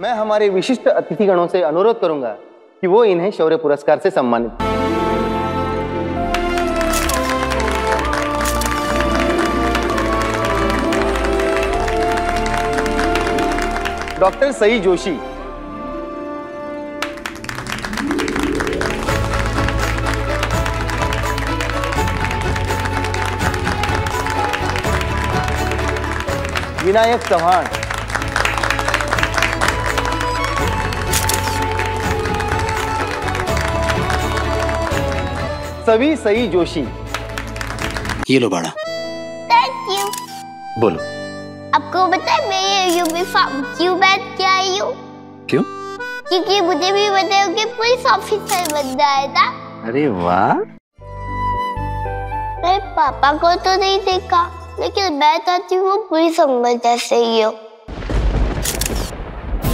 मैं हमारे विशिष्ट अतिथिगणों से अनुरोध करूंगा कि वो इन्हें शौर्य पुरस्कार से सम्मानित। डॉक्टर सई जोशी, विनायक चौहान, सवी सई जोशी। ये लो बाड़ा। Thank you. बोलो। आपको पता है मैं ये यूनिफॉर्म क्यों पहन के आई हूँ? क्यों? क्योंकि मुझे भी बताया कि पुलिस ऑफिसर बनना है ना। अरे वाह। मैं पापा को तो नहीं देखा, लेकिन मैं चाहती हूँ पुलिस अंकल जैसे ही हो।